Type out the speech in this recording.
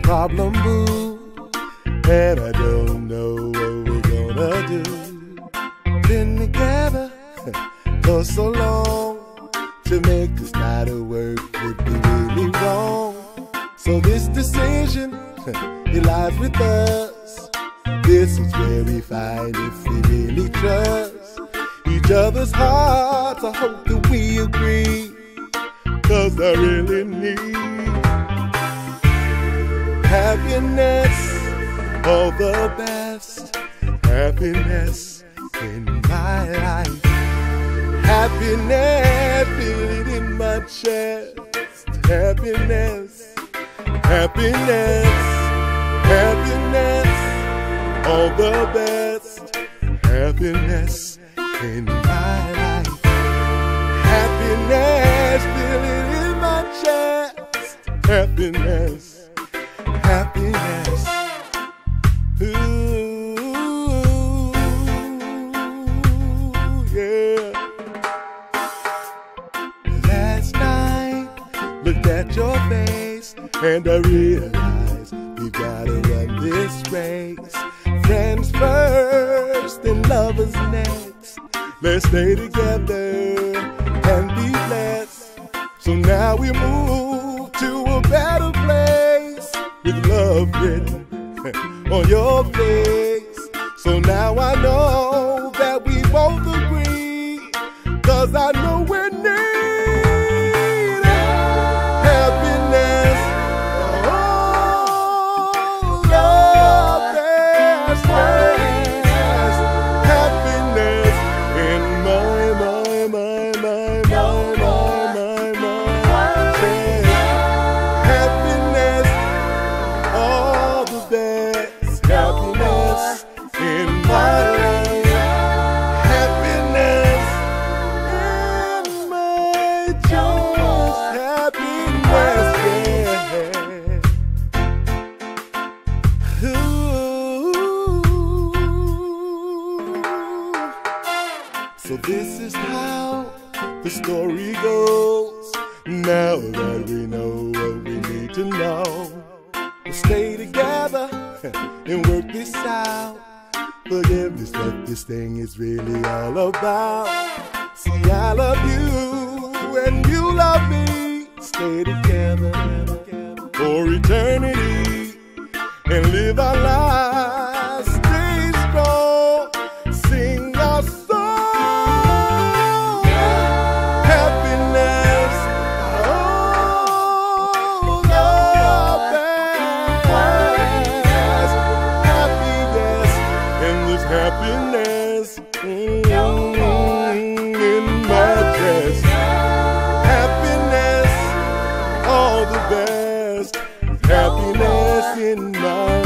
problem, boo, and I don't know what we're gonna do. Been together for so long, to make this night of work would be really wrong. So this decision, it lies with us. This is where we find if we really trust each other's hearts. I hope that we agree, 'cause I really need happiness, all the best happiness in my life. Happiness, feel it in my chest. Happiness, happiness, happiness, all the best happiness in my life. Happiness, feel it in my chest. Happiness, happiness. Ooh, yeah. Last night, looked at your face, and I realized we gotta run this race. Friends first and lovers next. Let's stay together and be blessed. So now we move to a better place, with love written on your face. So now I know that we both agree, 'cause I know we're needing happiness. Oh, love, there's happiness in my chest. Happiness, all the best happiness in my life. Happiness in my chest. Happiness, yeah. Ooh. So this is how the story goes. Now that we know what we need to know, we'll stay together and work this out. Forgiveness, what this thing is really all about. See, I love you and you love me. Stay together for eternity and live our lives. Stay strong, sing our song. Happiness, oh, love, happiness, happiness, and this happiness in my chest. Happiness, all the best happiness in my